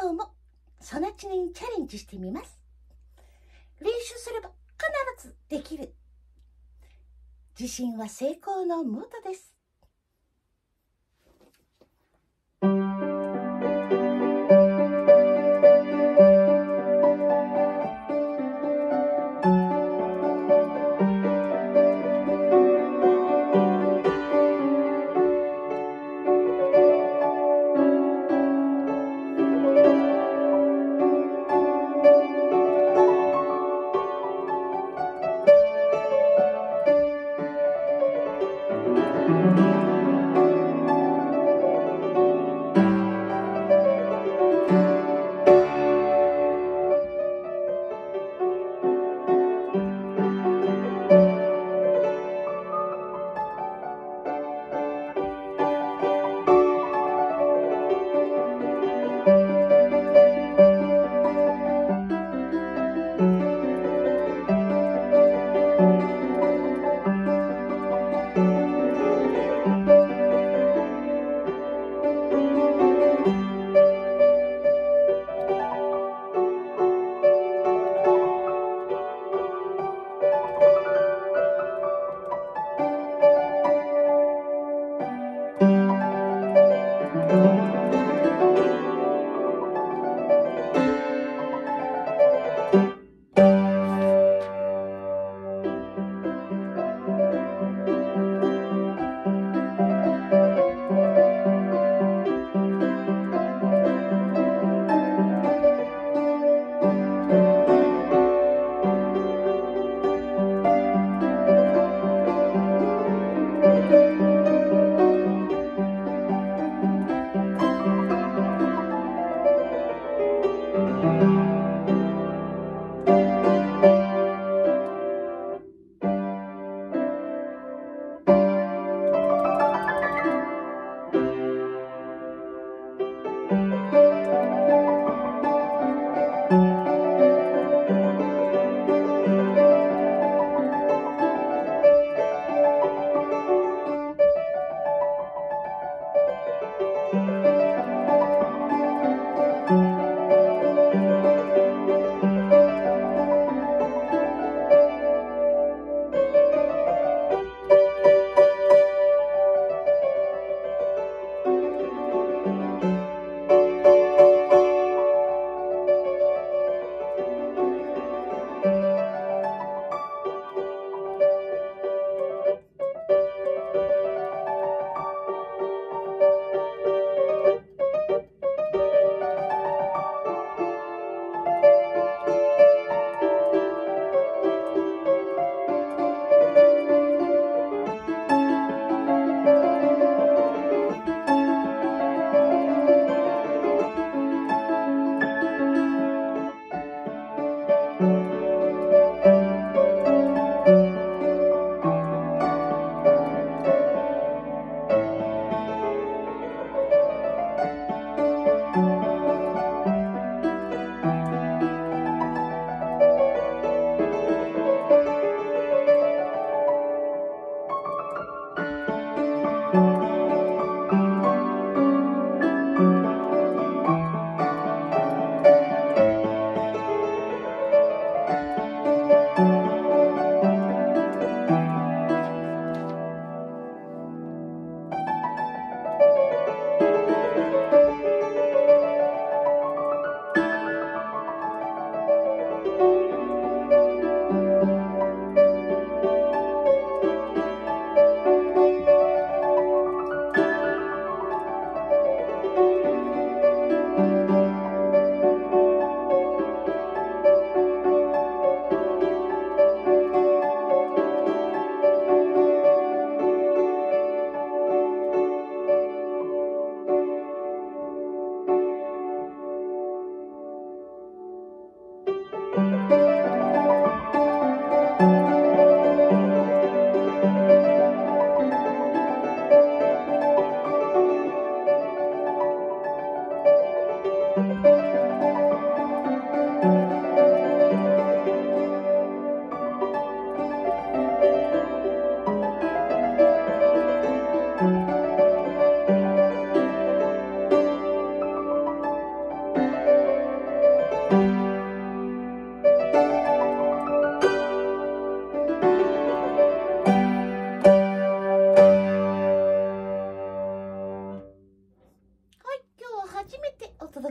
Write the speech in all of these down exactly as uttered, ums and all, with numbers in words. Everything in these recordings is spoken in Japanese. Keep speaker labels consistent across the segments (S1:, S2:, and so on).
S1: 今日もソナチネにチャレンジしてみます。練習すれば必ずできる。自信は成功のもとです。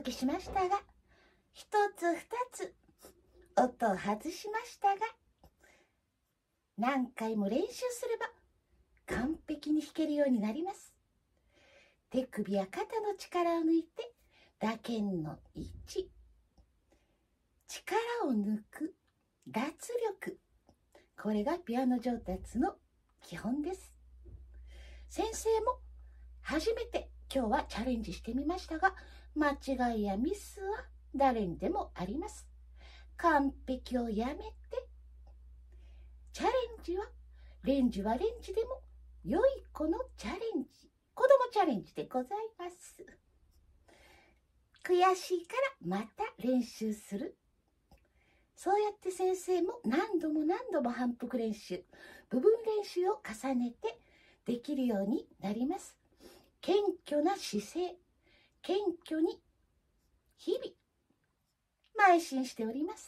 S1: 届けしましたが、一つ二つ音を外しましたが、何回も練習すれば完璧に弾けるようになります。手首や肩の力を抜いて打鍵の位置、力を抜く脱力、これがピアノ上達の基本です。先生も初めて今日はチャレンジしてみましたが、間違いやミスは誰にでもあります。完璧をやめて、チャレンジはレンジはレンジでも良い子のチャレンジ、子供チャレンジでございます。悔しいからまた練習する。そうやって先生も何度も何度も反復練習、部分練習を重ねてできるようになります。謙虚な姿勢、謙虚に日々邁進しております。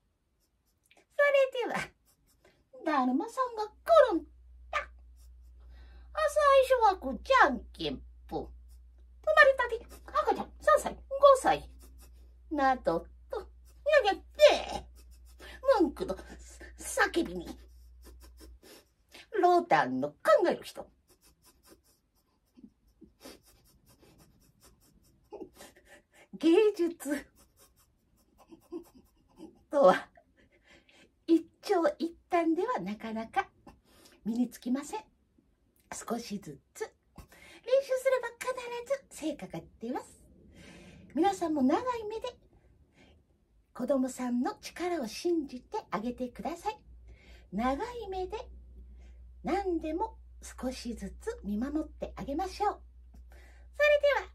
S1: それでは、だるまさんが来るんだ。最初はこうじゃんけんぽん、生まれたて赤ちゃんさんさいごさいなどとやげて文句の叫びにロダンの考える人、芸術とは一長一短ではなかなか身につきません。少しずつ練習すれば必ず成果が出ます。皆さんも長い目で子供さんの力を信じてあげてください。長い目で何でも少しずつ見守ってあげましょう。それでは